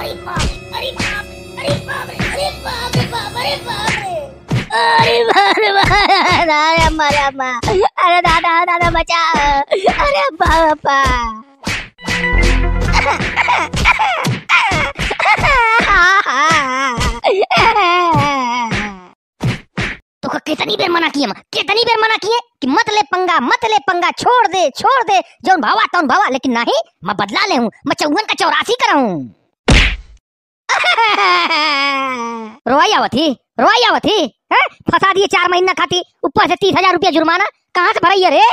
अरे बाप, अरे बाप, अरे बाप रे, अरे बाप रे बाप, अरे बाप रे, अरे बाप रे बाप, अरे अम्मा, अरे दादा दादा बचा, अरे बापा। तो कितनी देर मना किए, कितनी देर मना किए कि मत ले पंगा, छोड़ दे जौन भावा तौन भावा, लेकिन नहीं, मैं बदला ले हूँ, मैं 54 का 84 कराऊं। रोई आवत थी, फंसा दिए 4 महीना खाती, ऊपर से 30,000 रुपया जुर्माना, कहाँ से भराइए रे?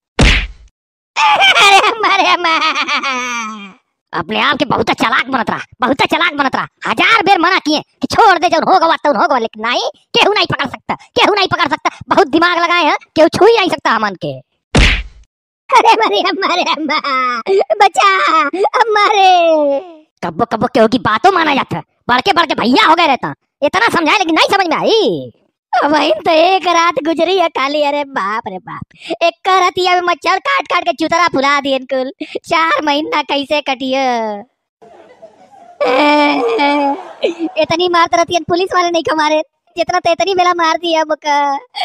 अपने आप के बहुत चालाक बनत रहा, 1000 बेर मना किए कि छोड़ दे, जौन होगा तौन होगा, लेकिन नहीं, केहू नहीं पकड़ सकता, बहुत दिमाग लगाए हैं, केहू छू ही नहीं सकता हमन के। अरे अम्मा, बचा अम्मा रे। कब्बो केहू की बातों माना जाता, बढ़ के भैया हो गए रहता, इतना समझाए लेकिन नहीं समझ में आई। वही तो एक रात गुजरी है खाली, अरे बाप रे बाप, एक रतिया में मच्छर काट के चुतरा फुला दिए कुल, 4 महीना कैसे कटिए। इतनी मार रतियन पुलिस वाले नहीं मारे जितना तो इतनी बेला मार दिया मुका,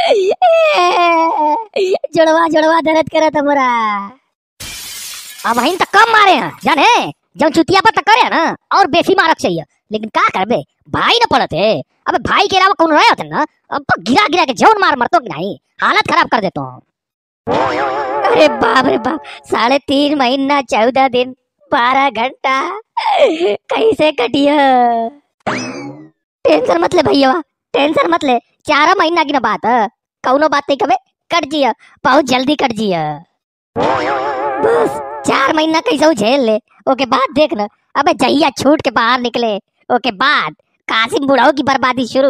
जुड़वा दर्द करत हमरा। अब वहीं तक कम मारे हैं जाने, जब चुतिया पर तक करे ना, और बेसी मारक चाहिए, लेकिन का करबे, भाई न पड़ते। अबे भाई के अलावा कौन रहे होते ना, अब गिरा के जौन मार मरतो कि नहीं, हालत खराब कर देता हूँ। अरे बाप रे बाप, 3.5 महीना 14 दिन 12 घंटा कैसे कटिया। टेंशन मत ले भैया, टेंशन मत ले, 4 महीना की ना बात है, कौनो बात नहीं कबे, कट जिया, बहुत जल्दी कट जिया। बस 4 महीना कैसे झेल ले, ओके बाद देख ना, अबे जहिया छूट के बाहर निकले, ओके बाद कासिम बुढ़ाओ की बर्बादी शुरू।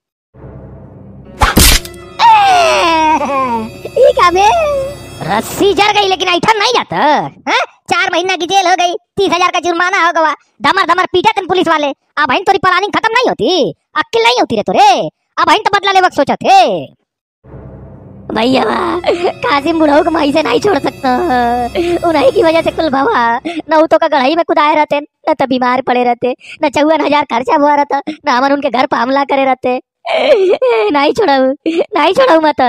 रस्सी जर गई लेकिन ऐठन नहीं जाता है? 4 महीना की जेल हो गई, 30,000 का जुर्माना हो गया, धमर पीटे थे पुलिस वाले। अब तोरी प्लानिंग खत्म नहीं होती, अक्ल नहीं होती रे तोरे, अब तो बदला ले वक्त सोचा थे भैया। कासिम बुढ़ाऊ को मई से नहीं छोड़ सकता, उन्हीं की वजह से कुल भवा न तो का गढ़ाई में कुदाए रहते, न तो बीमार पड़े रहते, न 54,000 खर्चा हुआ रहता, न हमन उनके घर पर हमला करे रहते। नहीं छोड़ाऊ मत।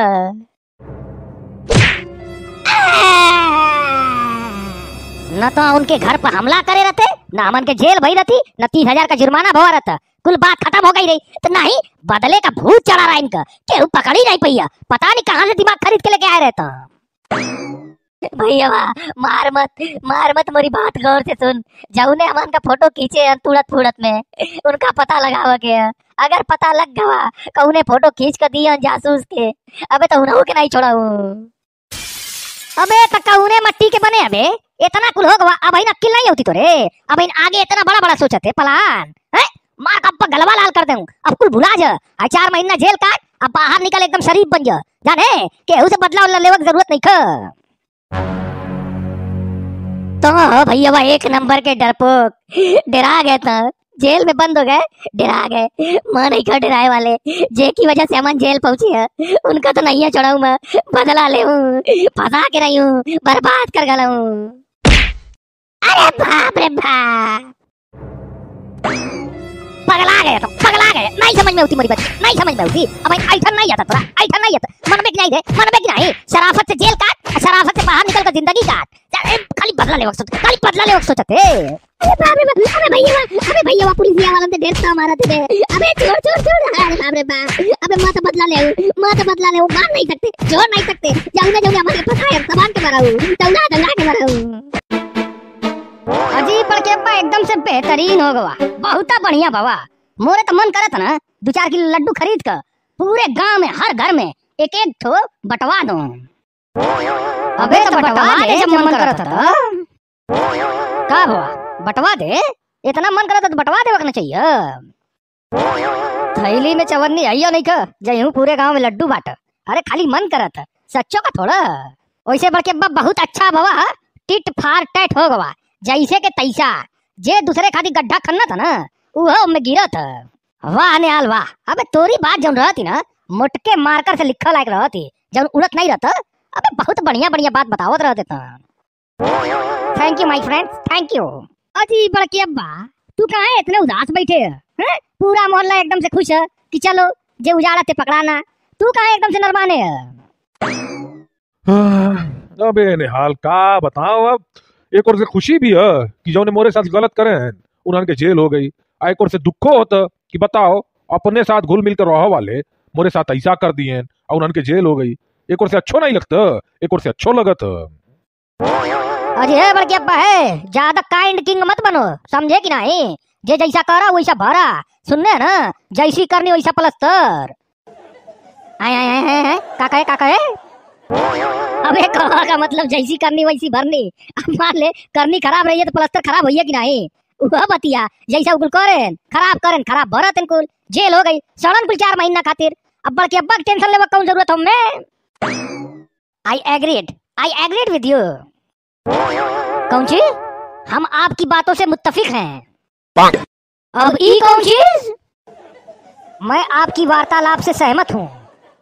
न तो उनके घर पर हमला करे रहते, न हमन के जेल भई रहती, न 30,000 का जुर्माना भवा रहता, कुल बात खत्म हो गई रही। तो नहीं, बदले का भूत चढ़ा रहा इनका, केहू पकड़ ही नहीं पैया, पता नहीं कहाँ से दिमाग खरीद के लेके आए रहता। भैया मार मत मेरी बात गौर से सुन, जौने हमन का फोटो खींचे तुड़त फुड़त में, उनका पता लगावा के, अगर पता लग गवा कौने फोटो खींच कर दिया जासूस के, अबे तो उन्हों के नहीं छोड़ाऊ। अबे तो कौने मट्टी के बने, अबे इतना कुल हो गवा, अब अक्ल नहीं होती तो रे, अब आगे इतना बड़ा सोचते प्लान है, माँ का गलवा लाल कर दूं, अब कुल भुला जा, 4 महीना जेल काट, अब बाहर निकल एकदम शरीफ बन जा, जाने केहू से बदला लेवे की जरूरत नहीं ख। तो भैया एक नंबर के डरपोक, डरा गए था, जेल में बंद हो गए, डरा गए, मां नहीं कर डराए वाले, जे की वजह से हमन जेल पहुंची है, उनका तो नहीं है छोड़ाऊ, मैं बदला ले हूँ, फंसा के नहीं हूँ, बर्बाद कर गया हूँ। अरे बाप रे बाप, पगला गए, नहीं समझ में होती मेरी बात, नहीं समझ में होती। अब ऐठन नहीं आता, मन में नहीं नहीं, शराफत से जेल काट, शराफत से बाहर निकल कर जिंदगी काट, खाली बदला ले वक्त सोचते। अबे भैया पुलिस वाला ने ढेर सा मारा थे, अबे छोड़, अरे बाप रे बाप, अबे मत बदला ले, मार नहीं सकते, छोड़ नहीं सकते, जाऊंगा हमारे फंसाए सामान के मारा हूं, दंगा के मारा हूं। अजीब बड़के एकदम से बेहतरीन हो गवा, बहुत बढ़िया बाबा। मोरे तो मन करत ना 2-4 किलो लड्डू खरीद कर पूरे गांव में हर घर में एक ठो बटवा दो। अबे तो बटवा दे, जब मन करत था का हुआ, बटवा दे, इतना मन करत तो बटवा दे वकना चाहिए। थैली में चवन्नी आइयो नहीं का, जयूं पूरे गांव में लड्डू बाट, अरे खाली मन करत, सच्चो का थोड़ा। वैसे बड़के बहुत अच्छा बाबा, टिट फार टैट हो गवा, जैसे के तैसा, जे दूसरे खाती गड्ढा खन्ना था ना, वो में गिरा था। वाह निहाल वाह, अबे तोरी बात जौन रहती ना, मुटके मारकर से लिखा लायक रहती, जौन उड़त नहीं रहता, अबे बहुत बढ़िया बात बतावत रहते था। Thank you my friends, thank you. अजी बड़की अब्बा, तू कहाँ है इतने उदास बैठे है? पूरा मोहल्ला एकदम से खुश है कि चलो जे उजाड़ा ते पकड़ाना, तू कहाँ एकदम से नरमाने है? अबे निहाल का बताओ अब। एक और से खुशी भी है कि जो ने मोरे साथ गलत करे हैं उन्हन के जेल हो गई। एक और से दुखो होता कि बताओ अपने साथ घुल मिल कर रहो वाले मोरे साथ ऐसा कर दिए और उन्हन के जेल हो गई। एक और से अच्छो नहीं लगता, एक और से अच्छो लगत। अरे बड़के अब्बा है, ज्यादा काइंड किंग मत बनो, समझे कि नहीं? जे जैसा करा वैसा भरा, सुनने ना, जैसी करनी वैसा पलस्तर। आए आए आए आए काका है। अबे कहा का मतलब जैसी करनी वैसी भरनी। अब मान ले करनी खराब रही है तो पलस्तर खराब होइए कि नहीं? वह बतिया जैसा उकुल करें खराब भरत इनकुल जेल हो गई सड़न कुल 4 महीना खातिर। अब बड़के अब्बा की टेंशन लेवा कौन जरूरत हमें? I agreed with you. कौन चीज? हम आपकी बातों से मुत्तफिक हैं। अब ई कौन चीज? मैं आपकी वार्तालाप से सहमत हूँ।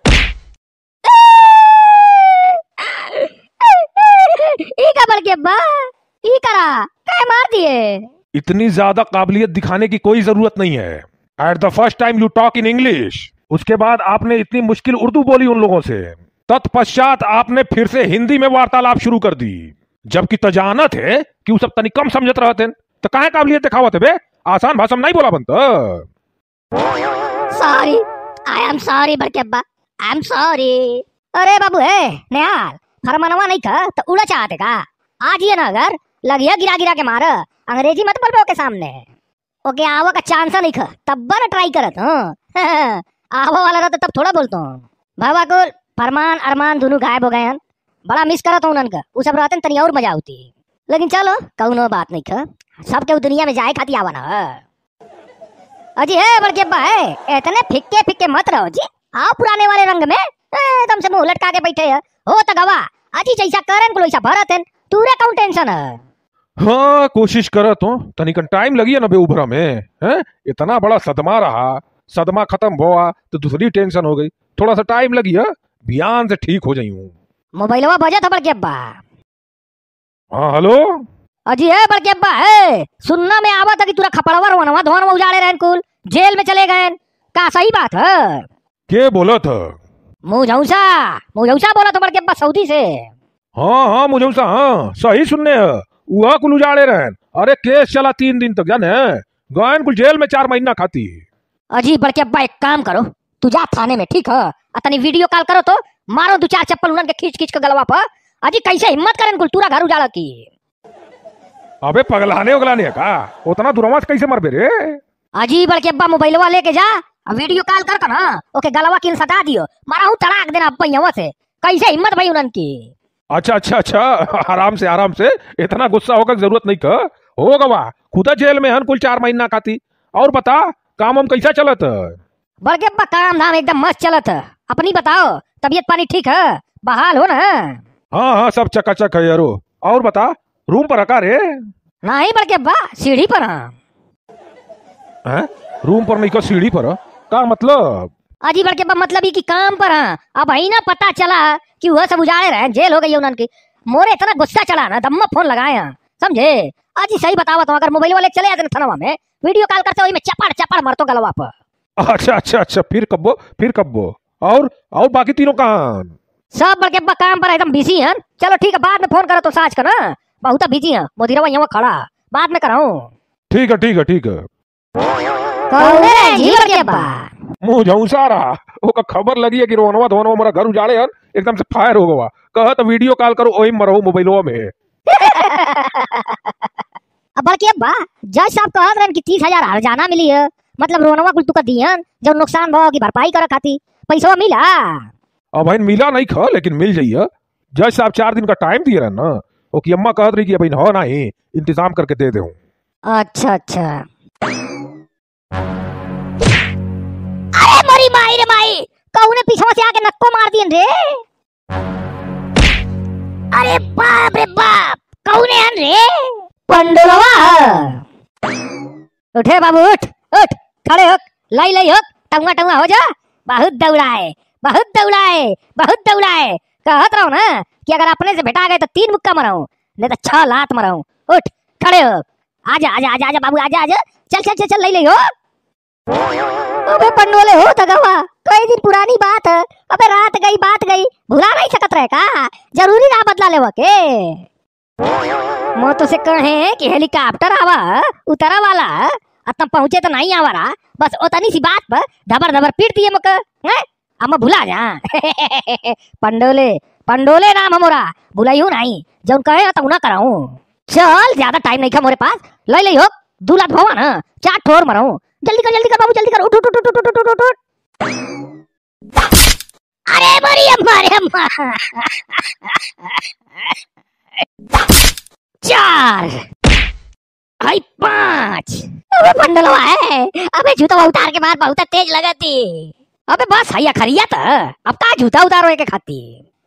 मार दिए। इतनी ज्यादा काबिलियत दिखाने की कोई जरूरत नहीं है। At the first time you talk in English, उसके बाद आपने इतनी मुश्किल उर्दू बोली उन लोगों से, तत्पश्चात आपने फिर से हिंदी में वार्तालाप शुरू कर दी, जबकि तजानत है कि वो सब तनी कम समझत रहते। तो काहे काबिलियत दिखावत है बे? आसान भाषा में नहीं बोला बनता। सॉरी, आई एम सॉरी बड़के अब्बा, आई एम सॉरी। अरे बाबू है निहाल, फरमानवा नहीं था तो उड़ा चाहते का? आज ये ना अगर लगिया गिरा के मार, अंग्रेजी मत बोल के सामने। ओके आवा का चांस नहीं था तब ना ट्राई करत। आवा वाला रहता तब थोड़ा बोलता हूँ। बाबा को फरमान अरमान दोनों गायब हो गए हैं, बड़ा मिस करत हूँ उनका। वो सब रहते तनी और मजा होती। लेकिन चलो कौनो बात नहीं था, सबके दुनिया में जाए खाती आवा ना। अजी है बड़के अब्बा है, इतने फिक्के मत रहो जी। आओ पुराने वाले रंग में, एकदम से मुंह लटका के बैठे है हो तो गवा। अजी जैसा करन को वैसा भरत है, तूरे कौन टेंशन है? हाँ कोशिश करत हूँ, तनिक टाइम लगी है ना बे उभरा में। है इतना बड़ा सदमा रहा, सदमा खत्म हुआ तो दूसरी टेंशन हो गई। थोड़ा सा टाइम लगी है, बयान से ठीक हो जाई हूँ। मोबाइलवा बजा था बड़के अब्बा। हाँ हेलो। अजी है बड़के अब्बा है, सुनना में आवा था कि तुरा खपड़वा रोनवा धोनवा उजाड़े रहन कुल जेल में चले गए। का सही बात है? के बोला था? मुझौसा बोला था बड़के अब्बा सऊदी से। हाँ मुझौसा, हाँ सही सुनने है, वह कुल उजाड़े रहन। अरे केस चला 3 दिन तक, जाने गयन कुल जेल में 4 महीना खाती। अजी बड़के अब्बा एक काम करो, तू जा थाने में, ठीक है? तनी वीडियो कॉल करो तो मारो 2-4 चप्पल उनन के खींच के गलवा पर। अजी कैसे हिम्मत करें कुल पूरा घर उजाड़ा की? अबे पगलाने है का? उतना दुरवास कैसे मर बे रे? अजी बड़के अब्बा मोबाइलवा लेके जा, वीडियो कॉल कर ना, ओके गलवा किन सटा दियो, मारा हूं तड़ाक देना अब्बा यहाँ से। कैसे हिम्मत भाई उनन की? अच्छा आराम से, इतना गुस्सा होकर जरूरत नहीं का। हो गवा खुदा जेल में हन कुल 4 महीना खाती। और बता काम हम कैसा चलत? बड़के अब्बा काम धाम एकदम मस्त चलत है। अपनी बताओ, तबीयत पानी ठीक है? बहाल हो ना? हाँ सब चकाचक है यारो। और बता रूम पर रखा रे? नहीं बड़के अब्बा सीढ़ी पर है। रूम पर नहीं का सीढ़ी पर? का मतलब? अजी बड़के अब्बा मतलब ही कि काम पर है। अब ही ना पता चला कि वह सब उजाड़े रहे, जेल हो गई उनन की। मोरे इतना गुस्सा चला ना दम्मा फोन लगाए हैं, समझे? अजी सही बतावा तो अगर मोबाइल वाले चले जाते थाना में, वीडियो कॉल करते वही में चपड़ मरतो गलवा पर। अच्छा फिर कब्बो और बाकी तीनों कहाँ? सब बड़के अब्बा काम पर एकदम बिजी हैं। चलो ठीक है, बाद में फोन करो तो साज का ना, बहुत बिजी है। मोदीरवा यहाँ खड़ा, बाद में कराऊं। ठीक है। मुंह झौसा रहा, ओका खबर लगी है कि रोनवा धोनवा मेरा घर उजाड़े हन, एकदम से फायर हो गवा। कहा तो वीडियो कॉल करो, ओही मरो मोबाइलवा में। अब बड़के अब्बा जज साहब कहत रहन कि 30,000 हर्जाना मिली है, मतलब रोनवा कुल तुका दियन जब नुकसान भाव की भरपाई करे खाती पैसा मिला। अब भाई मिला नहीं खा, लेकिन मिल जाइए। जज साहब 4 दिन का टाइम दिए रहन ना, ओ की अम्मा कहत रही कि अभी हो नहीं, इंतजाम करके दे दे। अच्छा अरे मरी माई रे माई, कौने पीछे से आके नक्को मार दियन रे? अरे बाप रे बाप, कौने हन रे? पंडुलवा। उठे बाबू उठ, खड़े हो, लाई हो, टंगा हो जा। बहुत दौड़ाए। कहत रहो ना कि अगर अपने से भेटा गए तो 3 मुक्का मराऊं, नहीं तो 6 लात मराऊं। उठ खड़े हो, आजा आजा आजा आजा बाबू आजा आजा, चल चल चल चल ले ले हो। अबे पंडोले हो तगवा, कई दिन पुरानी बात है। अबे रात गई बात गई, भुला नहीं सकत रहे का? जरूरी ना बदला लेवा के। मो तो से कहे कि हेलीकॉप्टर आवा उतरा वाला, अतम पहुंचे तो नहीं आवारा, बस ओतनी सी बात पर धबर धबर पीट दिए मक हैं। अब मैं भुला जा। पंडोले पंडोले नाम हमोरा, भुलाइयो नहीं, जौन कहे तो ना कराऊं। चल ज्यादा टाइम नहीं खा मोरे पास, ले ले हो दूल्हा भवन है, चार ठोर मराऊं। जल्दी कर बाबू जल्दी कर, उठ उठ उठ उठ उठ उठ उठ। अरे मरी अम्मा 4 हाय 5। अबे पंडलवा है, अबे जूता उतार के मार, बहुत तेज लगती। अबे बस हैया खरिया था, अब का जूता उतारो के खाती।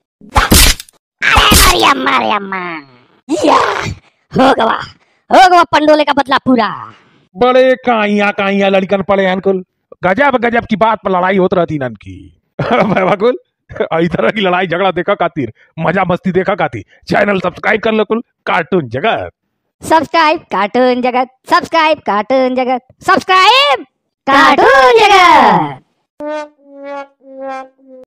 अरे मरी अम्मा या हो गवा पंडोले का बदला पूरा। बड़े काइया लड़कन पड़े अंकुल, गजब गजब की बात पर लड़ाई होत रहती नन की। कुल इधर की लड़ाई झगड़ा देखा खातिर, मजा मस्ती देखा खातिर चैनल सब्सक्राइब कर लो कुल cartoon Jagat. Subscribe cartoon Jagat, subscribe cartoon Jagat, subscribe cartoon जगत।